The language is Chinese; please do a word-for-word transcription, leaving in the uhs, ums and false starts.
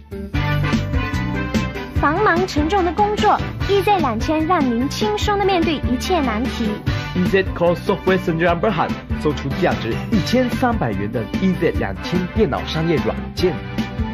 繁忙沉重的工作 ，E Z 两千让您轻松的面对一切难题。 E Z Cloud Software Sdn Bhd 送出价值一千三百元的 E Z 两千电脑商业软件。